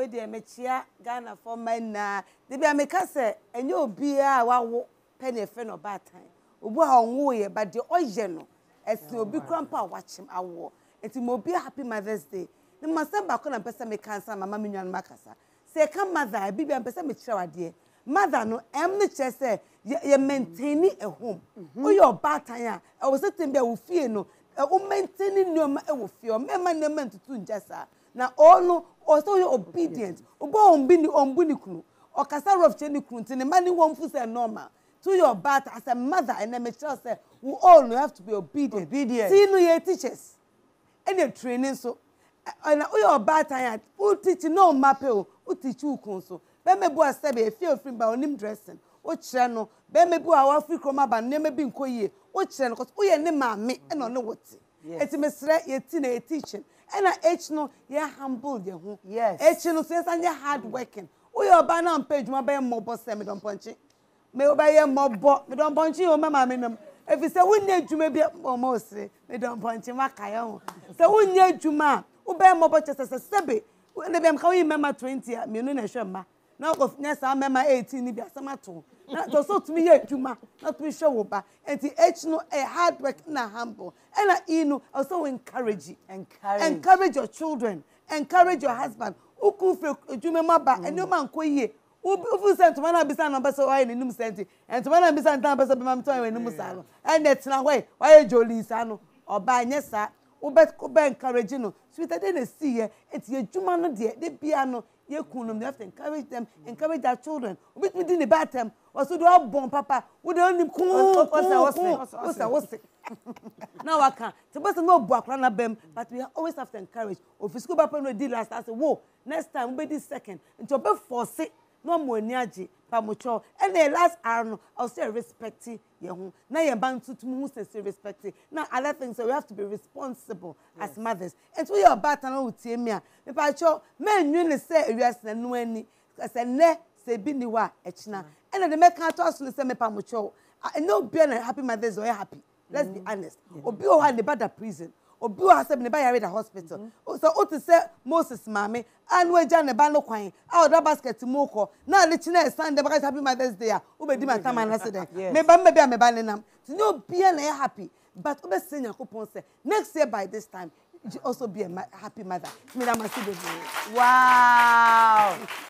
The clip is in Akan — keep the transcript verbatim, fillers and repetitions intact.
we dey mechia Ghana for man na de bia meka se enye obi a wawo pe ne fe no batan obu ha onwo ye but de oye no esi obi krampa wachim awo enti mo be happy Mother's Day ne masamba ko na pesa me kansa mama me nwan makasa se ka mother bi bia pesa me kira wade mother no em ne che se ye maintain a home o your batan a e wo setem bia wo fie no o maintain nneoma e wo fie o mema ne man tutu njasa na ono also you obedient obo ombi ni ombu ni kunu okasa rof che ni kunu tin mani won fu say normal to your bat as a mother and me tell say we all you have to be obedient obedient see no your teachers any training so na o your bat and o teach no map o o teach u kun so be me bu asebe e feel free ba onim dressing o kire no be me bu awa free kroma ba ne me bi nkoyie o kire no cause o ye ne maame e no ne wote eti mesre ye ti na ye teaching and H no ye humble ye hu yes H no say say hard working o your ba na page ma ba mo bo se me don ponchi me o ba ye mo bo me don ponchi o mama me nam if you say wunye adwuma bi mo sire me don ponchi maka ye ho say wunye adwuma o ba mo bo che se sebe ne be am ka wi mema twenty me no na hwe ma na ko nya sa mema eighteen ni bi asama to na to so to me ye adwuma na to hwe wo ba enti H no a hard work na humble and I know also encourage encourage encourage your children encourage your husband uku fe adwuma ma ba eno man ko yie ufu sent man na bisa na besa why ni num sent and man na bisa na besa be mam to we num sa no and that na why why joli sa no oba anya sa ube ube encourage no sweeter than a see ye enti adwuma no de de bia no ye kunum you have to encourage them encourage their children obi me di ne batem also do bon papa we don nim kun what's what's now I can the person no bu akra na bem but we always have to encourage of school papa no di last I say whoa next time we be this second until be force no mo ni age pa mo cho and the last hour no I'll say respect ye hu na ye ban tutum hu say respect now other things so we have to be responsible yes. as mothers and so your bat na utie me a me pa cho men nwi say ewiase na no ani say ne say bi ni wa echina and the make to aso say me pa mo cho no be na happy mothers or happy let's mm. be honest yeah. obi o ha ne bada prison obi o ha se ne ba yare da hospital mm-hmm. so o to say Moses mama and we ja ne ba no kwan a o basket mo ko na le china stand the happy mothers day a o be di ma time na accident me ba me bia me ba ne nam so no be na happy but o be say yakopon say next year by this time you also be a happy mother me na masibe wow